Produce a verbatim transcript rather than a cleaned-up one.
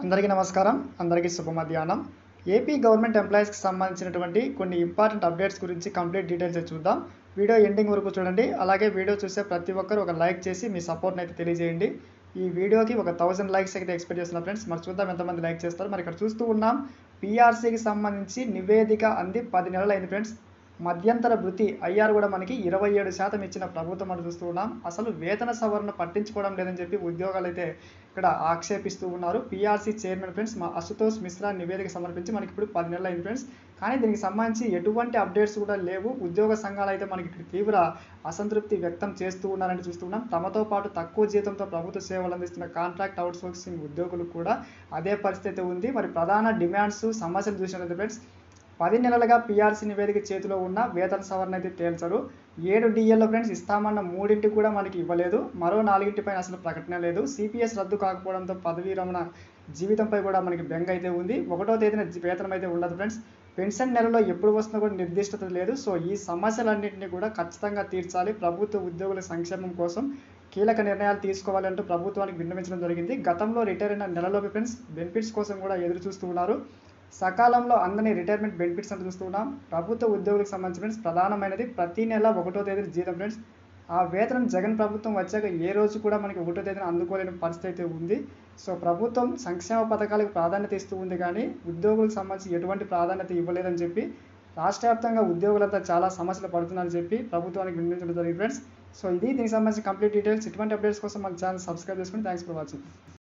అందరికీ నమస్కారం. అందరికీ శుభ మధ్యాహ్నం. ఏపీ గవర్నమెంట్ ఎంప్లాయీస్కి సంబంధించినటువంటి కొన్ని ఇంపార్టెంట్ అప్డేట్స్ గురించి కంప్లీట్ డీటెయిల్స్ చూద్దాం. వీడియో ఎండింగ్ వరకు చూడండి. అలాగే వీడియో చూసే ప్రతి ఒక్కరు ఒక లైక్ చేసి మీ సపోర్ట్ని అయితే తెలియజేయండి. ఈ వీడియోకి ఒక థౌసండ్ లైక్స్ అయితే ఎక్స్పెక్ట్ చేస్తున్నా ఫ్రెండ్స్. మరి చూద్దాం ఎంతమంది లైక్ చేస్తారు. మరి ఇక్కడ చూస్తూ ఉన్నాం, పీఆర్సీకి సంబంధించి నివేదిక అంది పది నెలలు అయింది ఫ్రెండ్స్. మధ్యంతర భృతి ఐఆర్ కూడా మనకి ఇరవై ఏడు శాతం ఇచ్చిన ప్రభుత్వం అని చూస్తూ ఉన్నాం. అసలు వేతన సవరణ పట్టించుకోవడం లేదని చెప్పి ఉద్యోగాలు అయితే ఇక్కడ ఆక్షేపిస్తూ ఉన్నారు. పీఆర్సీ చైర్మన్ ఫ్రెండ్స్ మా అశుతోష్ మిశ్రా నివేదిక సమర్పించి మనకి ఇప్పుడు పది నెలలు అయింది ఫ్రెండ్స్. కానీ దీనికి సంబంధించి ఎటువంటి అప్డేట్స్ కూడా లేవు. ఉద్యోగ సంఘాలు అయితే మనకి ఇక్కడ తీవ్ర అసంతృప్తి వ్యక్తం చేస్తూ ఉన్నారని చూస్తున్నాం. తమతో పాటు తక్కువ జీతంతో ప్రభుత్వ సేవలు అందిస్తున్న కాంట్రాక్ట్ అవుట్సోర్సింగ్ ఉద్యోగులు కూడా అదే పరిస్థితి ఉంది. మరి ప్రధాన డిమాండ్స్ సమస్యలు చూసినట్లయితే ఫ్రెండ్స్, పది నెలలుగా పీఆర్సీ నివేదిక చేతిలో ఉన్న వేతన సవరణ అయితే తేల్చరు. ఏడు డిఎల్లో ఫ్రెండ్స్ ఇస్తామన్న మూడింటికి కూడా మనకి ఇవ్వలేదు. మరో నాలుగింటిపైన అసలు ప్రకటన లేదు. సిపిఎస్ రద్దు కాకపోవడంతో పదవీ రమణ జీవితంపై కూడా మనకి బెంగ అయితే ఉంది. ఒకటో తేదీన వేతనం అయితే ఉండదు ఫ్రెండ్స్. పెన్షన్ నెలలో ఎప్పుడు వస్తుందో కూడా నిర్దిష్టత లేదు. సో ఈ సమస్యలన్నింటినీ కూడా ఖచ్చితంగా తీర్చాలి. ప్రభుత్వ ఉద్యోగుల సంక్షేమం కోసం కీలక నిర్ణయాలు తీసుకోవాలంటూ ప్రభుత్వానికి విన్నవించడం జరిగింది. గతంలో రిటైర్ అయిన నెలలోపు ఫ్రెండ్స్ బెనిఫిట్స్ కోసం కూడా ఎదురు చూస్తూ ఉన్నారు. సకాలంలో అందని రిటైర్మెంట్ బెనిఫిట్స్ అని చూస్తున్నాం. ప్రభుత్వ ఉద్యోగులకు సంబంధించి ఫ్రెండ్స్ ప్రధానమైనది ప్రతి నెల ఒకటో తేదీ జీతం ఫ్రెండ్స్. ఆ వేతనం జగన్ ప్రభుత్వం వచ్చాక ఏ రోజు కూడా మనకి ఒకటో తేదీన అందుకోలేని పరిస్థితి అయితే ఉంది. సో ప్రభుత్వం సంక్షేమ పథకాలకు ప్రాధాన్యత ఇస్తూ ఉంది, కానీ ఉద్యోగులకు సంబంధించి ఎటువంటి ప్రాధాన్యత ఇవ్వలేదని చెప్పి రాష్ట్ర వ్యాప్తంగా ఉద్యోగులంతా చాలా సమస్యలు పడుతున్నారని చెప్పి ప్రభుత్వానికి వినియోగించడం జరిగింది ఫ్రెండ్స్. సో ఇది దీనికి సంబంధించి కంప్లీట్ డీటెయిల్స్. ఇటువంటి అప్డేట్స్ కోసం మన ఛానల్ సబ్స్క్రైబ్ చేసుకుని థ్యాంక్స్ ఫర్ వాచింగ్.